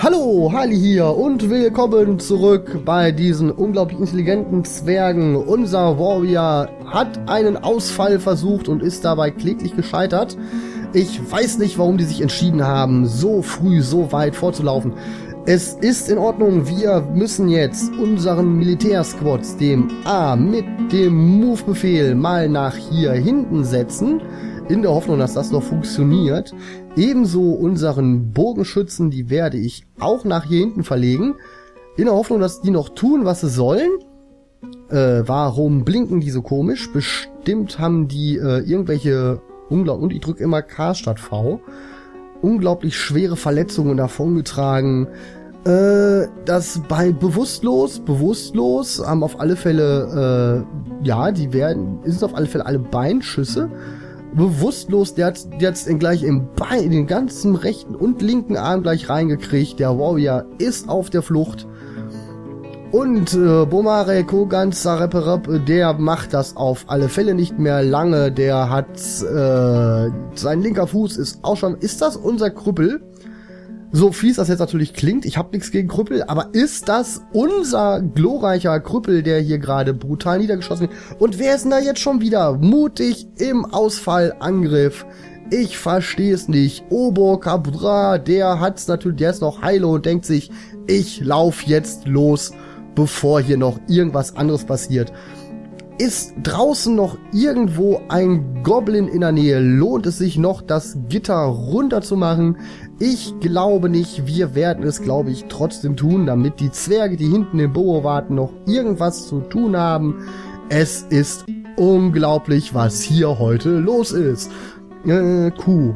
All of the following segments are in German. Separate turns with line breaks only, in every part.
Hallo, Harley hier und willkommen zurück bei diesen unglaublich intelligenten Zwergen. Unser Warrior hat einen Ausfall versucht und ist dabei kläglich gescheitert. Ich weiß nicht, warum die sich entschieden haben, so früh, so weit vorzulaufen. Es ist in Ordnung, wir müssen jetzt unseren Militärsquads mit dem Move-Befehl mal nach hier hinten setzen, in der Hoffnung, dass das noch funktioniert. Ebenso unseren Bogenschützen, die werde ich auch nach hier hinten verlegen, in der Hoffnung, dass die noch tun, was sie sollen. Warum blinken die so komisch? Bestimmt haben die irgendwelche, und ich drücke immer K statt V, unglaublich schwere Verletzungen davongetragen. Das bei bewusstlos haben auf alle Fälle, sind auf alle Fälle alle Beinschüsse. Bewusstlos, der hat jetzt gleich in den ganzen rechten und linken Arm gleich reingekriegt. Der Warrior ist auf der Flucht. Und Bomare Koganzarepperab, der macht das auf alle Fälle nicht mehr lange. Der hat sein linker Fuß ist auch schon. Ist das unser Krüppel? So fies das jetzt natürlich klingt, ich habe nichts gegen Krüppel, aber ist das unser glorreicher Krüppel, der hier gerade brutal niedergeschossen wird? Und wer ist denn da jetzt schon wieder mutig im Ausfallangriff? Ich verstehe es nicht. Obo Cabra, der ist noch heile und denkt sich, ich lauf jetzt los, bevor hier noch irgendwas anderes passiert. Ist draußen noch irgendwo ein Goblin in der Nähe? Lohnt es sich noch, das Gitter runterzumachen? Ich glaube nicht. Wir werden es, glaube ich, trotzdem tun, damit die Zwerge, die hinten im Boho warten, noch irgendwas zu tun haben. Es ist unglaublich, was hier heute los ist. Q.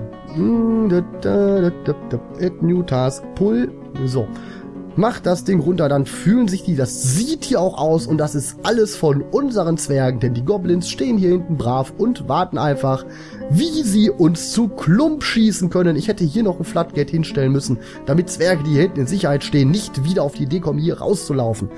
New Task. Pull. So. Macht das Ding runter, dann fühlen sich die, das sieht hier auch aus und das ist alles von unseren Zwergen, denn die Goblins stehen hier hinten brav und warten einfach, wie sie uns zu Klump schießen können. Ich hätte hier noch ein Floodgate hinstellen müssen, damit Zwerge, die hier hinten in Sicherheit stehen, nicht wieder auf die Idee kommen, hier rauszulaufen.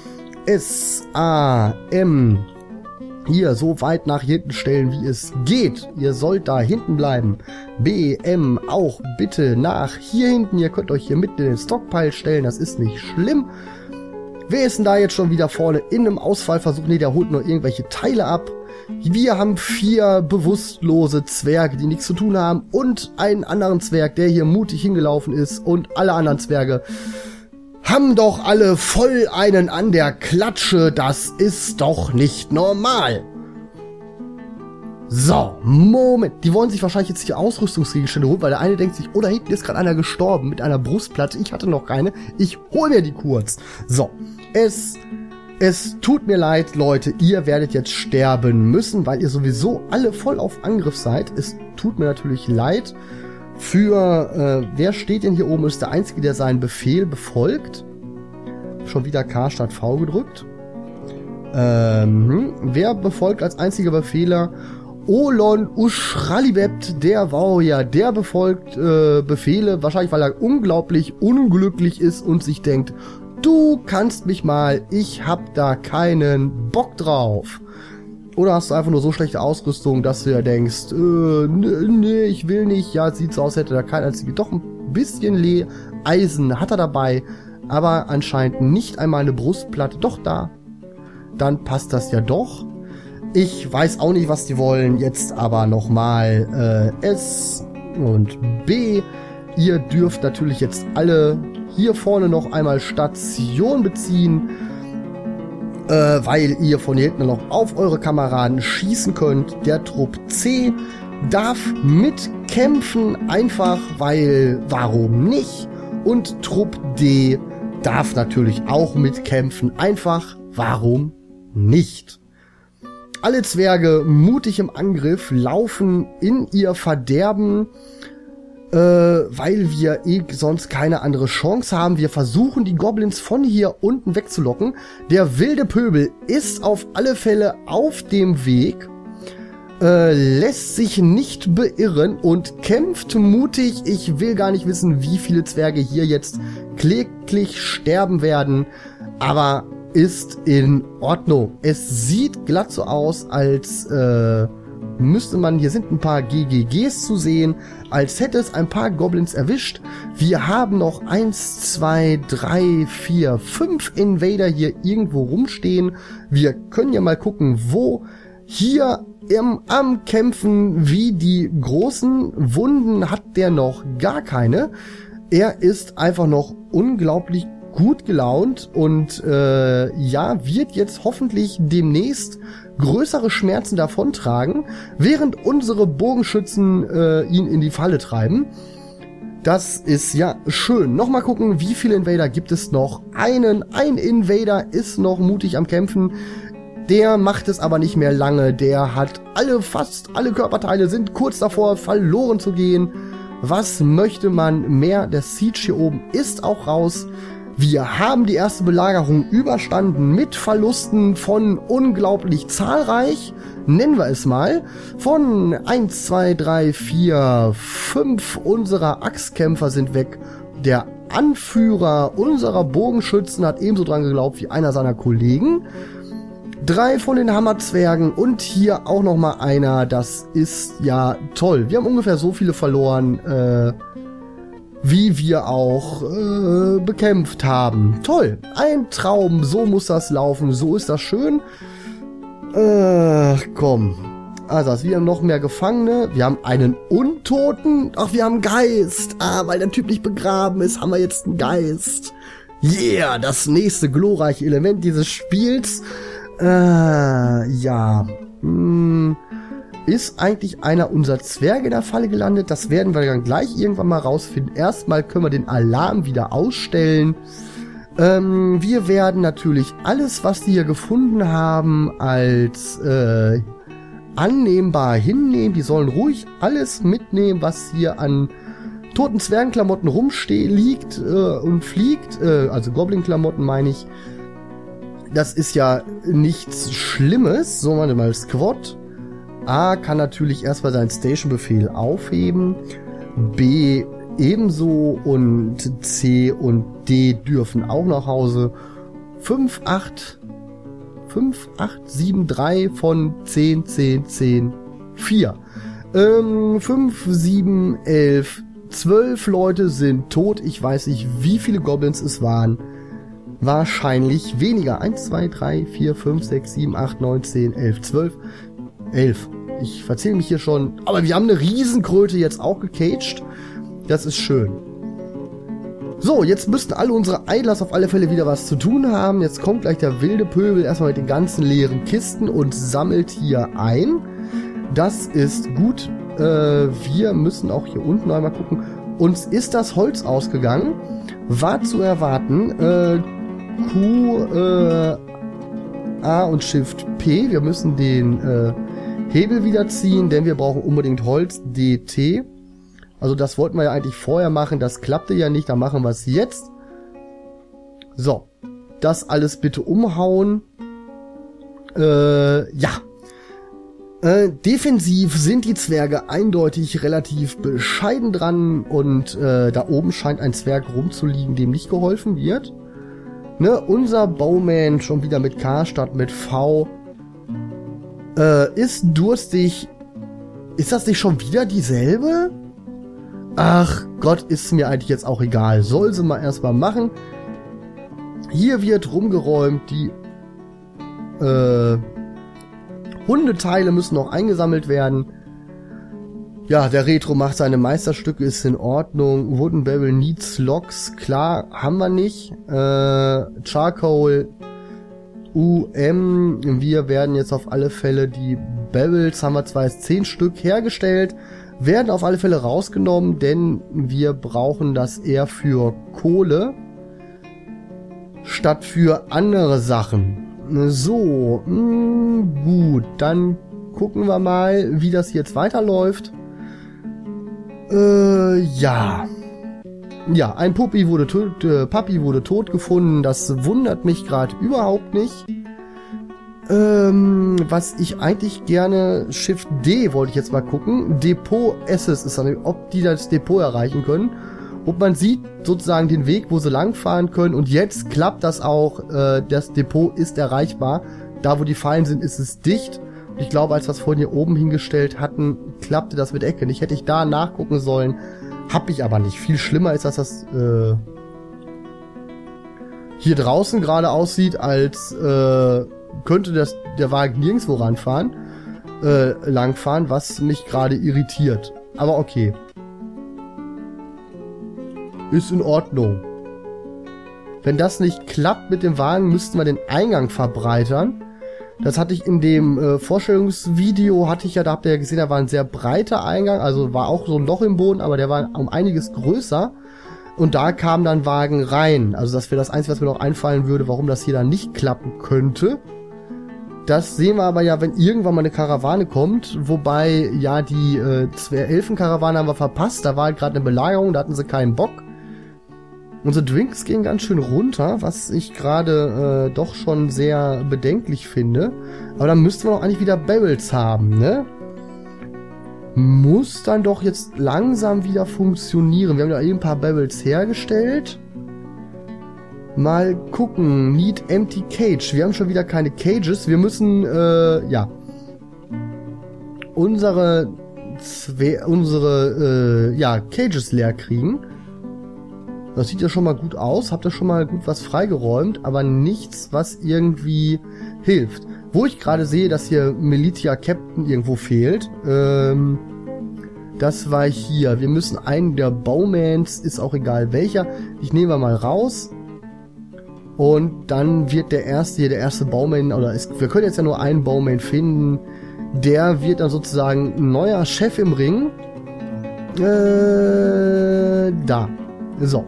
S-A-M. Hier so weit nach hinten stellen, wie es geht. Ihr sollt da hinten bleiben. B-M auch bitte nach hier hinten. Ihr könnt euch hier mitten in den Stockpile stellen. Das ist nicht schlimm. Wer ist denn da jetzt schon wieder vorne in einem Ausfallversuch? Ne, der holt nur irgendwelche Teile ab. Wir haben 4 bewusstlose Zwerge, die nichts zu tun haben. Und einen anderen Zwerg, der hier mutig hingelaufen ist. Und alle anderen Zwerge haben doch alle voll einen an der Klatsche, das ist doch nicht normal. So, Moment. Die wollen sich wahrscheinlich jetzt hier Ausrüstungsgegenstände holen, weil der eine denkt sich, oh, da hinten ist gerade einer gestorben mit einer Brustplatte. Ich hatte noch keine. Ich hol mir die kurz. So, es tut mir leid, Leute. Ihr werdet jetzt sterben müssen, weil ihr sowieso alle voll auf Angriff seid. Es tut mir natürlich leid. Wer steht denn hier oben? Ist der Einzige, der seinen Befehl befolgt. Schon wieder K statt V gedrückt. Wer befolgt als einziger Befehler? Olon Uschralibept, der Warrior, der befolgt Befehle, wahrscheinlich weil er unglaublich unglücklich ist und sich denkt, du kannst mich mal, ich hab da keinen Bock drauf. Oder hast du einfach nur so schlechte Ausrüstung, dass du ja denkst, nee, ich will nicht. Ja, sieht so aus, hätte da kein einziger. Doch ein bisschen Eisen hat er dabei, aber anscheinend nicht einmal eine Brustplatte. Doch da. Dann passt das ja doch. Ich weiß auch nicht, was die wollen. Jetzt aber nochmal S und B. Ihr dürft natürlich jetzt alle hier vorne noch einmal Station beziehen. Weil ihr von hier hinten noch auf eure Kameraden schießen könnt. Der Trupp C darf mitkämpfen, einfach weil, warum nicht? Und Trupp D darf natürlich auch mitkämpfen, einfach, warum nicht? Alle Zwerge mutig im Angriff, laufen in ihr Verderben, weil wir sonst keine andere Chance haben. Wir versuchen, die Goblins von hier unten wegzulocken. Der wilde Pöbel ist auf alle Fälle auf dem Weg, lässt sich nicht beirren und kämpft mutig. Ich will gar nicht wissen, wie viele Zwerge hier jetzt kläglich sterben werden, aber ist in Ordnung. Es sieht glatt so aus, als müsste man, hier sind ein paar GGGs zu sehen, als hätte es ein paar Goblins erwischt. Wir haben noch 1, 2, 3, 4, 5 Invader hier irgendwo rumstehen. Wir können ja mal gucken, wo hier am Kämpfen, wie die großen Wunden hat der noch gar keine. Er ist einfach noch unglaublich gut gelaunt und ja, wird jetzt hoffentlich demnächst größere Schmerzen davontragen, während unsere Bogenschützen ihn in die Falle treiben. Das ist ja schön. Nochmal gucken, wie viele Invader gibt es noch? Ein Invader ist noch mutig am Kämpfen. Der macht es aber nicht mehr lange. Der hat fast alle Körperteile sind kurz davor, verloren zu gehen. Was möchte man mehr? Der Siege hier oben ist auch raus. Wir haben die erste Belagerung überstanden mit Verlusten von unglaublich zahlreich, nennen wir es mal, von 1, 2, 3, 4, 5 unserer Axtkämpfer sind weg. Der Anführer unserer Bogenschützen hat ebenso dran geglaubt wie einer seiner Kollegen. 3 von den Hammerzwergen und hier auch noch mal einer, das ist ja toll. Wir haben ungefähr so viele verloren, wie wir auch bekämpft haben. Toll, ein Traum, so muss das laufen, so ist das schön. Komm. Also, wir haben noch mehr Gefangene, wir haben einen Untoten, ach, wir haben Geist. Weil der Typ nicht begraben ist, haben wir jetzt einen Geist. Yeah, das nächste glorreiche Element dieses Spiels. Ja. Ist eigentlich einer unserer Zwerge in der Falle gelandet? Das werden wir dann gleich irgendwann mal rausfinden. Erstmal können wir den Alarm wieder ausstellen. Wir werden natürlich alles, was die hier gefunden haben, als annehmbar hinnehmen. Die sollen ruhig alles mitnehmen, was hier an toten Zwergenklamotten liegt und fliegt. Also Goblin-Klamotten meine ich. Das ist ja nichts Schlimmes. So, warte mal, Squad. A kann natürlich erstmal seinen Station-Befehl aufheben, B ebenso und C und D dürfen auch nach Hause. 5, 8, 7, 3 von 10, 10, 10, 4. 5, 7, 11, 12 Leute sind tot. Ich weiß nicht, wie viele Goblins es waren. Wahrscheinlich weniger. 1, 2, 3, 4, 5, 6, 7, 8, 9, 10, 11, 12. 11. Ich verzähle mich hier schon. Aber wir haben eine Riesenkröte jetzt auch gecaged. Das ist schön. So, jetzt müssten alle unsere Idlers auf alle Fälle wieder was zu tun haben. Jetzt kommt gleich der wilde Pöbel erstmal mit den ganzen leeren Kisten und sammelt hier ein. Das ist gut. Wir müssen auch hier unten einmal gucken. Uns ist das Holz ausgegangen. War zu erwarten. Q, A und Shift P. Wir müssen den Hebel wieder ziehen, denn wir brauchen unbedingt Holz, DT. Also das wollten wir ja eigentlich vorher machen, das klappte ja nicht, dann machen wir es jetzt. So, das alles bitte umhauen. Ja. Defensiv sind die Zwerge eindeutig relativ bescheiden dran und da oben scheint ein Zwerg rumzuliegen, dem nicht geholfen wird. Ne, unser Bowman schon wieder mit K statt mit V. Ist durstig. Ist das nicht schon wieder dieselbe? Ach Gott, ist mir eigentlich jetzt auch egal. Soll sie mal erstmal machen. Hier wird rumgeräumt. Die Hundeteile müssen noch eingesammelt werden. Ja, der Retro macht seine Meisterstücke, ist in Ordnung. Wooden Barrel needs Logs. Klar, haben wir nicht. Charcoal wir werden jetzt auf alle Fälle die Barrels, haben wir zwar jetzt 10 Stück hergestellt, werden auf alle Fälle rausgenommen, denn wir brauchen das eher für Kohle statt für andere Sachen. So, gut, dann gucken wir mal, wie das jetzt weiterläuft. Ja. Ja, ein Papi wurde tot gefunden. Das wundert mich gerade überhaupt nicht. Was ich eigentlich gerne... Shift D wollte ich jetzt mal gucken. Depot Access ist dann, ob die das Depot erreichen können. Und man sieht sozusagen den Weg, wo sie langfahren können. Und jetzt klappt das auch. Das Depot ist erreichbar. Da, wo die Fallen sind, ist es dicht. Ich glaube, als wir es vorhin hier oben hingestellt hatten, klappte das mit Ecke nicht. Hätte ich da nachgucken sollen, hab ich aber nicht. Viel schlimmer ist, dass das hier draußen gerade aussieht, als könnte der Wagen nirgendwo langfahren, was mich gerade irritiert. Aber okay. Ist in Ordnung. Wenn das nicht klappt mit dem Wagen, müssten wir den Eingang verbreitern. Das hatte ich in dem Vorstellungsvideo, da habt ihr ja gesehen, da war ein sehr breiter Eingang, also war auch so ein Loch im Boden, aber der war um einiges größer. Und da kam dann Wagen rein. Also das wäre das Einzige, was mir noch einfallen würde, warum das hier dann nicht klappen könnte. Das sehen wir aber ja, wenn irgendwann mal eine Karawane kommt. Wobei, ja, die Elfenkarawane haben wir verpasst. Da war halt gerade eine Belagerung, da hatten sie keinen Bock. Unsere Drinks gehen ganz schön runter, was ich gerade doch schon sehr bedenklich finde. Aber dann müssten wir doch eigentlich wieder Barrels haben, ne? Muss dann doch jetzt langsam wieder funktionieren. Wir haben ja eben ein paar Barrels hergestellt. Mal gucken. Need empty cage. Wir haben schon wieder keine Cages. Wir müssen, ja. Unsere Cages leer kriegen. Das sieht ja schon mal gut aus. Habt ihr schon mal gut was freigeräumt, aber nichts, was irgendwie hilft. Wo ich gerade sehe, dass hier Militia Captain irgendwo fehlt. Das war hier. Wir müssen einen der Bowmans, ist auch egal welcher. Ich nehme mal raus. Und dann wird der erste Bowman, wir können jetzt ja nur einen Bowman finden. Der wird dann sozusagen ein neuer Chef im Ring. Da. So.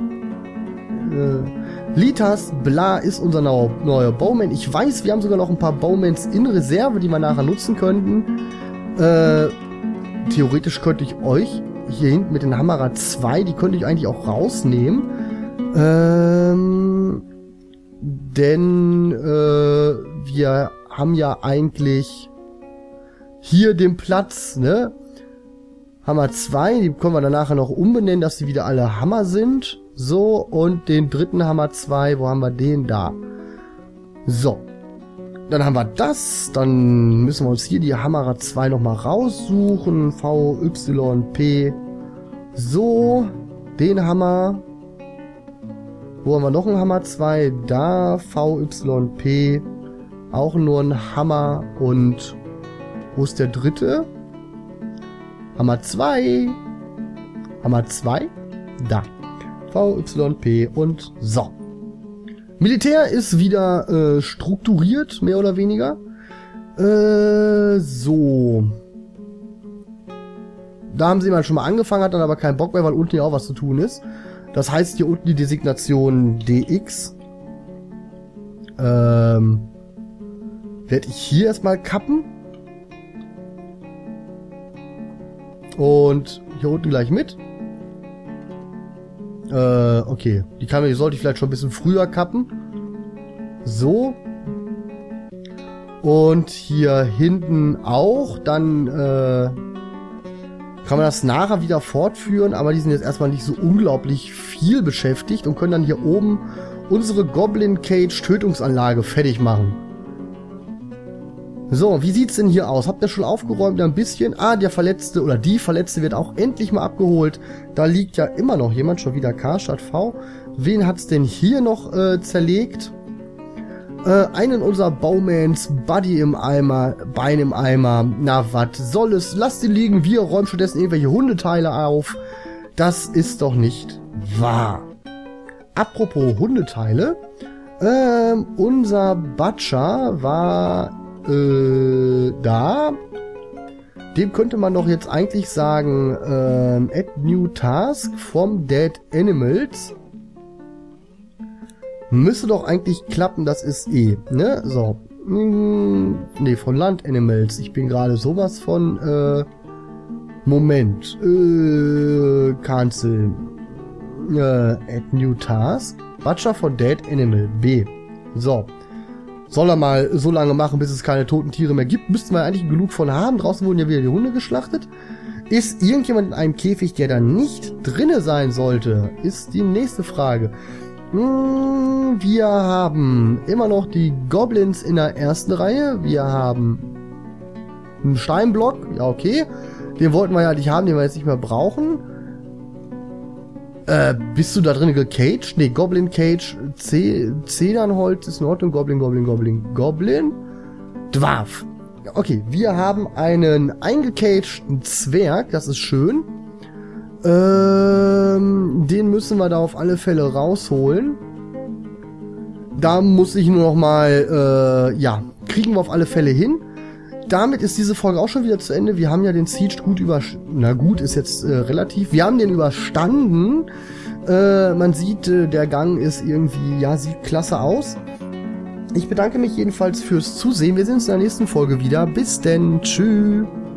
Litas Bla ist unser neuer Bowman. Ich weiß, wir haben sogar noch ein paar Bowmans in Reserve, die wir nachher nutzen könnten. Theoretisch könnte ich euch hier hinten mit den Hammerer 2, die könnte ich eigentlich auch rausnehmen. Denn wir haben ja eigentlich hier den Platz, ne? Hammer 2, die können wir dann nachher noch umbenennen, dass sie wieder alle Hammer sind. So, und den dritten Hammer 2, wo haben wir den? Da. So. Dann haben wir das. Dann müssen wir uns hier die Hammerer 2 nochmal raussuchen. VYP. So. Den Hammer. Wo haben wir noch einen Hammer 2? Da. VYP. Auch nur ein Hammer. Und wo ist der dritte? Hammer 2. Hammer 2. Da. VYP und so. Militär ist wieder strukturiert, mehr oder weniger. So. Da haben sie mal schon mal angefangen, hat dann aber keinen Bock mehr, weil unten ja auch was zu tun ist. Das heißt hier unten die Designation DX. Werde ich hier erstmal kappen. Und hier unten gleich mit. Okay. Die sollte ich vielleicht schon ein bisschen früher kappen. So. Und hier hinten auch. Dann kann man das nachher wieder fortführen. Aber die sind jetzt erstmal nicht so unglaublich viel beschäftigt. Und können dann hier oben unsere Goblin Cage Tötungsanlage fertig machen. So, wie sieht's denn hier aus? Habt ihr schon aufgeräumt ein bisschen? Ah, der Verletzte oder die Verletzte wird auch endlich mal abgeholt. Da liegt ja immer noch jemand, schon wieder K statt V. Wen hat's denn hier noch zerlegt? Einen unserer Bowmans, Buddy im Eimer, Bein im Eimer. Na, was soll es? Lasst ihn liegen, wir räumen stattdessen irgendwelche Hundeteile auf. Das ist doch nicht wahr. Apropos Hundeteile. Unser Butcher war da. Dem könnte man doch jetzt eigentlich sagen, add new task from dead animals. Müsste doch eigentlich klappen, das ist ne? So. Ne, von Land Animals. Ich bin gerade sowas von, Moment. Cancel. Add new task. Butcher for dead animal. B. So. Soll er mal so lange machen, bis es keine toten Tiere mehr gibt. Müssten wir eigentlich genug von haben. Draußen wurden ja wieder die Hunde geschlachtet. Ist irgendjemand in einem Käfig, der da nicht drinne sein sollte? Ist die nächste Frage. Wir haben immer noch die Goblins in der ersten Reihe. Wir haben Ein Steinblock, ja okay. Den wollten wir ja nicht haben, den wir jetzt nicht mehr brauchen. Bist du da drin gecaged? Nee, Goblin Cage. Zedernholz ist in Ordnung. Goblin. Dwarf. Okay, wir haben einen eingecagten Zwerg. Das ist schön. Den müssen wir da auf alle Fälle rausholen. Da muss ich nur noch mal, ja, kriegen wir auf alle Fälle hin. Damit ist diese Folge auch schon wieder zu Ende. Wir haben ja den Siege gut na gut, ist jetzt relativ. Wir haben den überstanden. Man sieht, der Gang ist irgendwie, ja, sieht klasse aus. Ich bedanke mich jedenfalls fürs Zusehen. Wir sehen uns in der nächsten Folge wieder. Bis denn. Tschüss.